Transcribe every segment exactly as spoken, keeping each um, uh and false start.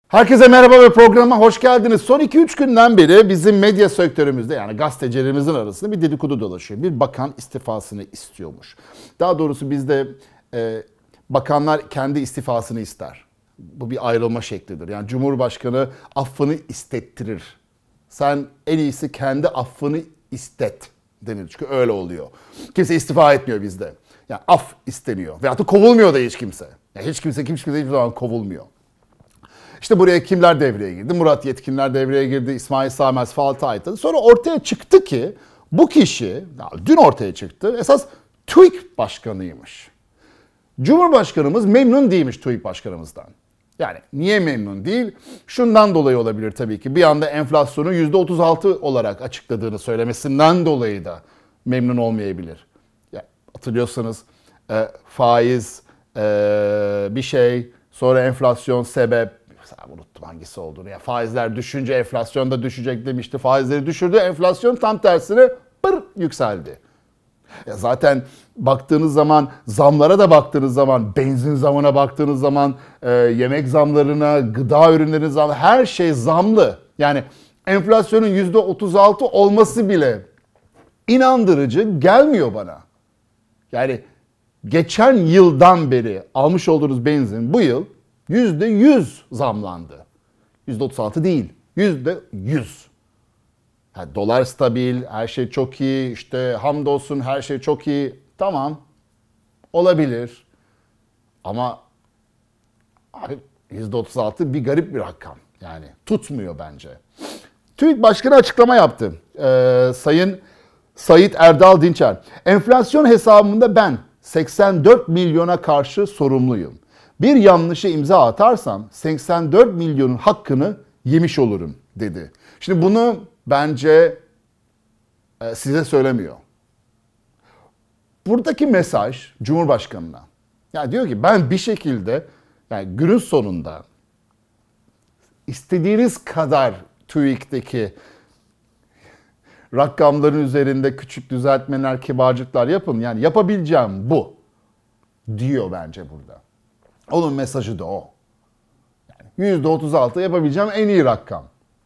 Herkese merhaba ve programa hoş geldiniz. Son iki üç günden beri bizim medya sektörümüzde, yani gazetecilerimizin arasında bir dedikodu dolaşıyor. Bir bakan istifasını istiyormuş. Daha doğrusu bizde e, bakanlar kendi istifasını ister. Bu bir ayrılma şeklidir. Yani Cumhurbaşkanı affını istettirir. Sen en iyisi kendi affını istet denir. Çünkü öyle oluyor. Kimse istifa etmiyor bizde. Yani af isteniyor. Veyahut da kovulmuyor da hiç kimse. Yani hiç kimse hiç kimse hiçbir zaman kovulmuyor. İşte buraya kimler devreye girdi? Murat Yetkinler devreye girdi, İsmail Saymaz, Fatih Aytalı. Sonra ortaya çıktı ki bu kişi, dün ortaya çıktı, esas TÜİK başkanıymış. Cumhurbaşkanımız memnun değilmiş TÜİK başkanımızdan. Yani niye memnun değil? Şundan dolayı olabilir tabii ki. Bir anda enflasyonu yüzde otuz altı olarak açıkladığını söylemesinden dolayı da memnun olmayabilir. Yani hatırlıyorsanız e, faiz e, bir şey, sonra enflasyon sebep. Unuttum hangisi olduğunu. Ya faizler düşünce enflasyon da düşecek demişti. Faizleri düşürdü. Enflasyon tam tersine pır yükseldi. Ya zaten baktığınız zaman, zamlara da baktığınız zaman, benzin zamına baktığınız zaman, e, yemek zamlarına, gıda ürünlerinin zamı, her şey zamlı. Yani enflasyonun yüzde otuz altı olması bile inandırıcı gelmiyor bana. Yani geçen yıldan beri almış olduğunuz benzin bu yıl yüzde yüz zamlandı. yüzde otuz altı değil, yüzde yüz. Yani dolar stabil, her şey çok iyi, işte hamdolsun her şey çok iyi. Tamam, olabilir. Ama abi yüzde otuz altı bir garip bir rakam. Yani tutmuyor bence. TÜİK Başkanı açıklama yaptı. Ee, Sayın Sait Erdal Dinçer. Enflasyon hesabında ben seksen dört milyona karşı sorumluyum. Bir yanlışı imza atarsam seksen dört milyonun hakkını yemiş olurum dedi. Şimdi bunu bence e, size söylemiyor. Buradaki mesaj Cumhurbaşkanı'na. Yani diyor ki ben bir şekilde, yani günün sonunda istediğiniz kadar TÜİK'teki rakamların üzerinde küçük düzeltmeler, kibarcıklar yapın. Yani yapabileceğim bu diyor bence burada. Onun mesajı da o. Yani yüzde otuz altı yapabileceğim en iyi rakam.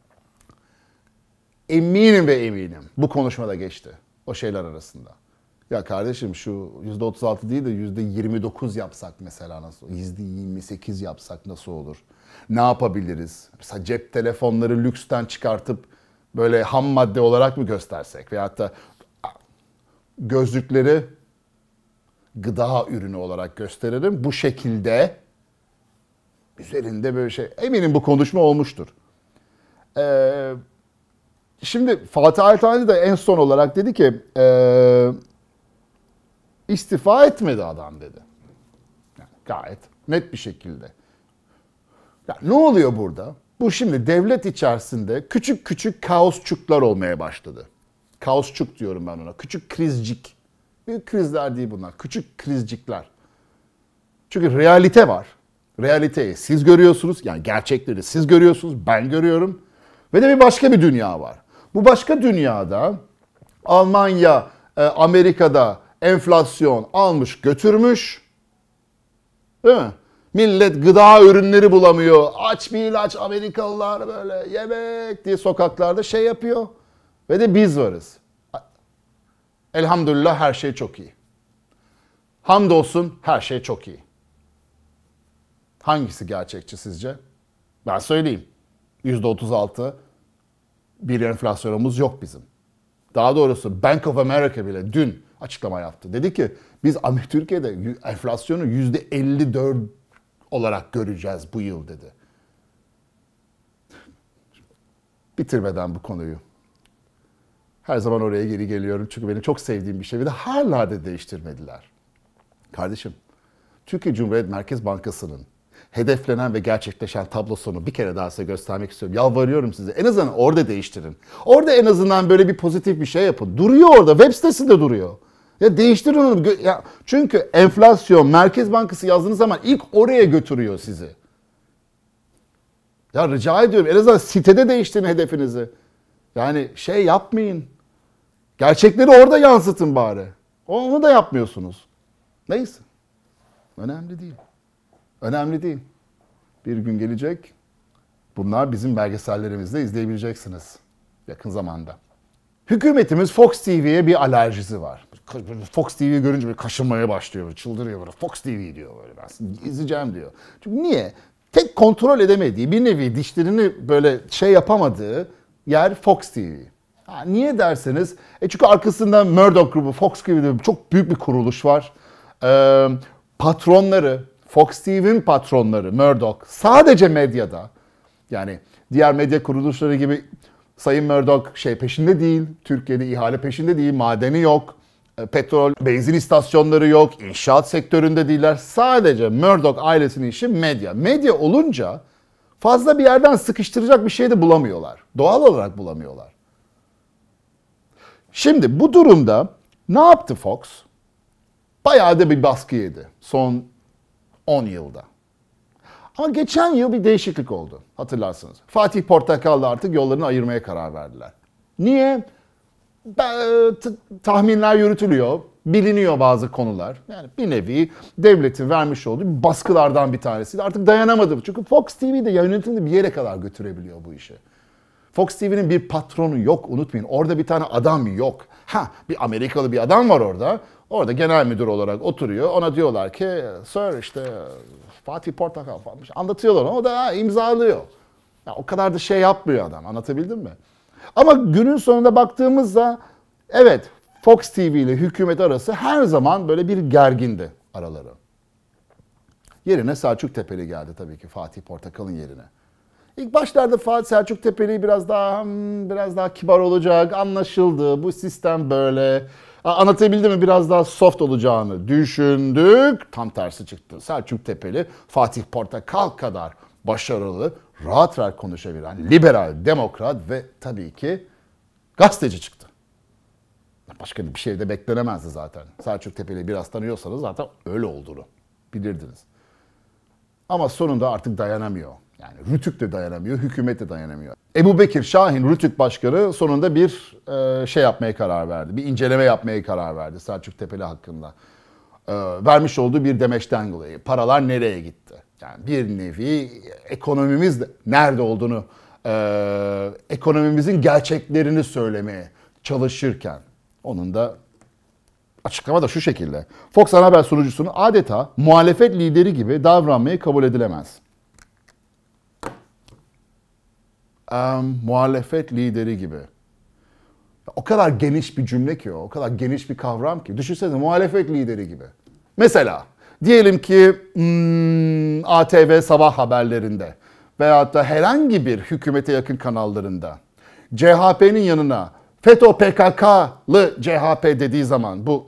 Eminim ve eminim bu konuşmada geçti o şeyler arasında. Ya kardeşim şu yüzde otuz altı değil de yüzde yirmi dokuz yapsak mesela nasıl olur? yüzde yirmi sekiz yapsak nasıl olur? Ne yapabiliriz? Mesela cep telefonları lüksten çıkartıp böyle ham madde olarak mı göstersek? Veyahut da gözlükleri gıda ürünü olarak gösteririm. Bu şekilde üzerinde böyle şey. Eminim bu konuşma olmuştur. Ee, şimdi Fatih Aytalı da en son olarak dedi ki e, istifa etmedi adam dedi. Yani gayet net bir şekilde. Ya ne oluyor burada? Bu şimdi devlet içerisinde küçük küçük kaosçuklar olmaya başladı. Kaosçuk diyorum ben ona. Küçük krizcik. Büyük krizler değil bunlar. Küçük krizcikler. Çünkü realite var. Realiteyi siz görüyorsunuz. Yani gerçekleri siz görüyorsunuz. Ben görüyorum. Ve de bir başka bir dünya var. Bu başka dünyada Almanya, Amerika'da enflasyon almış götürmüş. Değil mi? Millet gıda ürünleri bulamıyor. Aç bir ilaç, Amerikalılar böyle yemek diye sokaklarda şey yapıyor. Ve de biz varız. Elhamdülillah her şey çok iyi. Hamdolsun her şey çok iyi. Hangisi gerçekçi sizce? Ben söyleyeyim. yüzde otuz altı bir enflasyonumuz yok bizim. Daha doğrusu Bank of America bile dün açıklama yaptı. Dedi ki biz Türkiye'de enflasyonu yüzde elli dört olarak göreceğiz bu yıl dedi. Bitirmeden bu konuyu. Her zaman oraya geri geliyorum çünkü benim çok sevdiğim bir şey ve de hala da değiştirmediler. Kardeşim, Türkiye Cumhuriyet Merkez Bankası'nın hedeflenen ve gerçekleşen tablosunu bir kere daha size göstermek istiyorum. Yalvarıyorum size. En azından orada değiştirin. Orada en azından böyle bir pozitif bir şey yapın. Duruyor orada. Web sitesinde duruyor. Ya değiştirin onu. Ya çünkü enflasyon, Merkez Bankası yazdığınız zaman ilk oraya götürüyor sizi. Ya rica ediyorum. En azından sitede değiştirin hedefinizi. Yani şey yapmayın. Gerçekleri orada yansıtın bari. Onu da yapmıyorsunuz. Neyse. Önemli değil. Önemli değil. Bir gün gelecek, Bunlar bizim belgesellerimizde izleyebileceksiniz yakın zamanda. Hükümetimiz Fox T V'ye bir alerjisi var. Fox T V'yi görünce böyle kaşınmaya başlıyor, çıldırıyor böyle. Fox T V diyor böyle, ben izleyeceğim diyor. Çünkü niye? Tek kontrol edemediği, bir nevi dişlerini böyle şey yapamadığı yer Fox T V. Ha, niye derseniz, e çünkü arkasında Murdoch grubu, Fox gibi çok büyük bir kuruluş var. Ee, patronları, Fox T V'nin patronları Murdoch sadece medyada, yani diğer medya kuruluşları gibi Sayın Murdoch şey peşinde değil, Türkiye'de ihale peşinde değil, madeni yok, petrol, benzin istasyonları yok, inşaat sektöründe değiller. Sadece Murdoch ailesinin işi medya. Medya olunca fazla bir yerden sıkıştıracak bir şey de bulamıyorlar. Doğal olarak bulamıyorlar. Şimdi bu durumda ne yaptı Fox? Bayağı da bir baskı yedi son on yılda. Ama geçen yıl bir değişiklik oldu, hatırlarsınız. Fatih Portakal'la artık yollarını ayırmaya karar verdiler. Niye? Tahminler yürütülüyor, biliniyor bazı konular. Yani bir nevi devletin vermiş olduğu baskılardan bir tanesiydi. Artık dayanamadı. Çünkü Fox T V'de yönetimde bir yere kadar götürebiliyor bu işi. Fox T V'nin bir patronu yok, unutmayın. Orada bir tane adam yok. Ha, bir Amerikalı bir adam var orada. Orada genel müdür olarak oturuyor. Ona diyorlar ki, sir işte Fatih Portakal falan. Anlatıyorlar, o da ha, imzalıyor. Ya, o kadar da şey yapmıyor adam, anlatabildim mi? Ama günün sonunda baktığımızda evet, Fox T V ile hükümet arası her zaman böyle bir gergindi araları. Yerine Selçuk Tepeli geldi tabii ki, Fatih Portakal'ın yerine. İlk başlarda Fatih Selçuk Tepeli biraz daha biraz daha kibar olacak, anlaşıldı. Bu sistem böyle. Anlatabildim mi? Biraz daha soft olacağını düşündük. Tam tersi çıktı. Selçuk Tepeli, Fatih Portakal kadar başarılı, rahat rahat konuşabilen, liberal, demokrat ve tabii ki gazeteci çıktı. Başka bir şey de beklenemezdi zaten. Selçuk Tepeli'yi biraz tanıyorsanız zaten öyle olduğunu bilirdiniz. Ama sonunda artık dayanamıyor. Yani Rütük de dayanamıyor, hükümet de dayanamıyor. Ebu Bekir Şahin, Rütük Başkanı sonunda bir e, şey yapmaya karar verdi. Bir inceleme yapmaya karar verdi Selçuk Tepeli hakkında. E, vermiş olduğu bir demeçten dolayı. Paralar nereye gitti? Yani bir nevi ekonomimiz nerede olduğunu, e, ekonomimizin gerçeklerini söylemeye çalışırken. Onun da açıklama da şu şekilde. Fox ana haber sunucusunun adeta muhalefet lideri gibi davranmayı kabul edilemez. Um, muhalefet lideri gibi. O kadar geniş bir cümle ki o, o kadar geniş bir kavram ki. Düşünsene, muhalefet lideri gibi. Mesela diyelim ki hmm, A T V sabah haberlerinde veyahut da herhangi bir hükümete yakın kanallarında C H P'nin yanına FETÖ P K K'lı C H P dediği zaman bu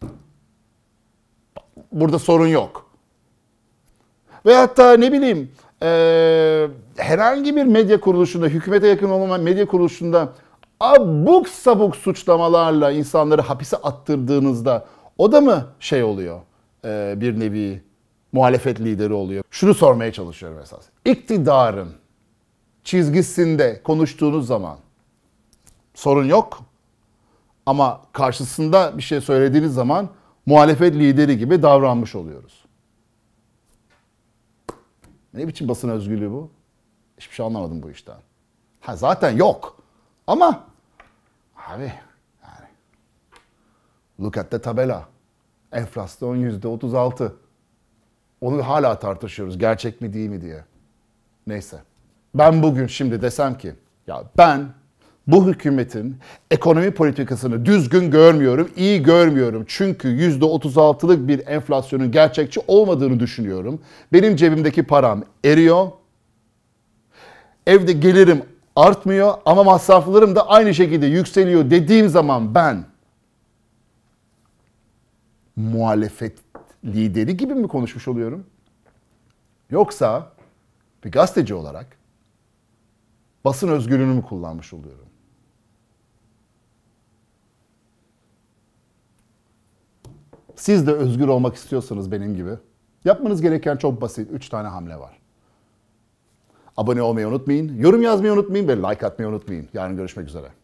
burada sorun yok. Veyahut da ne bileyim Ee, herhangi bir medya kuruluşunda, hükümete yakın olmayan medya kuruluşunda abuk sabuk suçlamalarla insanları hapise attırdığınızda o da mı şey oluyor, ee, bir nevi muhalefet lideri oluyor? Şunu sormaya çalışıyorum esas. İktidarın çizgisinde konuştuğunuz zaman sorun yok ama karşısında bir şey söylediğiniz zaman muhalefet lideri gibi davranmış oluyoruz. Ne biçim basın özgürlüğü bu? Hiçbir şey anlamadım bu işten. Ha zaten yok. Ama abi yani look at the tabela. Enflasyon yüzde otuz altı. Onu hala tartışıyoruz. Gerçek mi değil mi diye. Neyse. Ben bugün şimdi desem ki ya ben bu hükümetin ekonomi politikasını düzgün görmüyorum, iyi görmüyorum. Çünkü yüzde otuz altılık bir enflasyonun gerçekçi olmadığını düşünüyorum. Benim cebimdeki param eriyor. Evde gelirim artmıyor ama masraflarım da aynı şekilde yükseliyor dediğim zaman ben muhalefet lideri gibi mi konuşmuş oluyorum? Yoksa bir gazeteci olarak basın özgürlüğünü mü kullanmış oluyorum? Siz de özgür olmak istiyorsanız benim gibi yapmanız gereken çok basit. Üç tane hamle var. Abone olmayı unutmayın, yorum yazmayı unutmayın ve like atmayı unutmayın. Yarın görüşmek üzere.